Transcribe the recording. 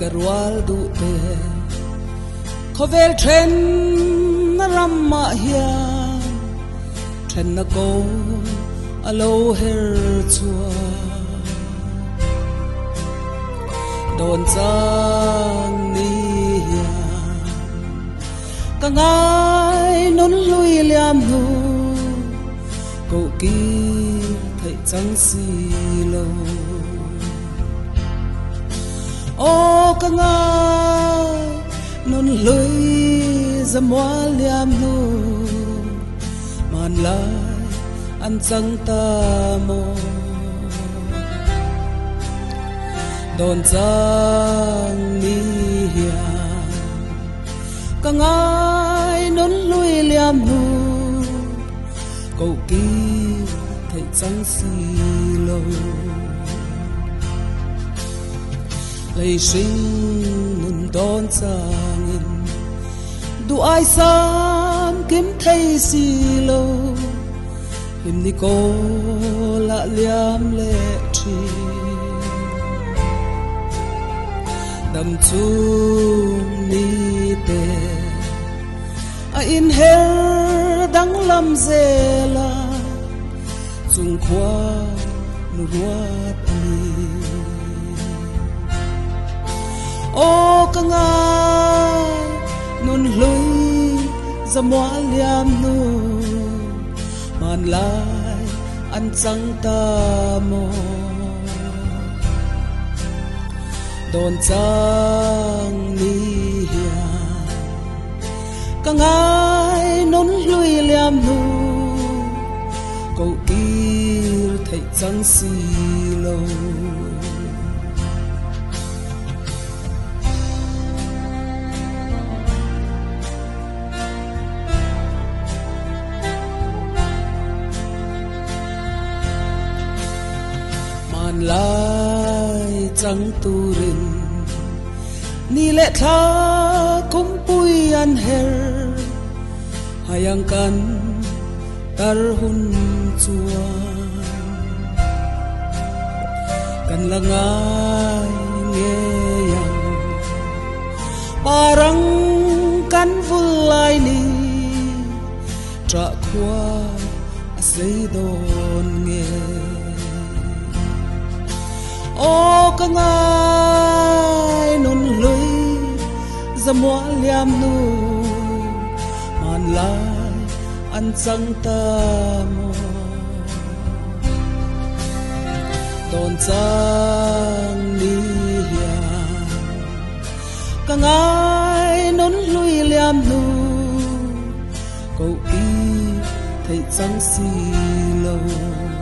karwal du te khovel tren na ramma hian tren na ko alo her chua don chang ni hian ka ngai non lui liam nu ko ki thei chang si lo ô ka ngai non lui zamwa liam nu man lai an chang ta mo don chang ni hian ka ngai non lui liam nu ko ki thei chang si lo lei sinh nun don chang in du ai sam kiếm thấy si lo him ni ko la liam le chi đầm chung ni te a in her dang lam ze la chung khwa nu ruat ani ô ka ngai nun lui zamwa liam nu man lai an chang ta mo don chang ni hian ka ngai non lui liam nu ko kir thei chang si lo lai chẳng tu rin ni lệ tha cũng pui an her hayang kan tar hun chuan kan langai nge yang parang kan vulai ni tra khwa sei don nge ô ka ngai non lui zamwa liam nu man lai an chang ta mo don chang ni hian ka ngai non lui liam nu ko ki thei chang si lo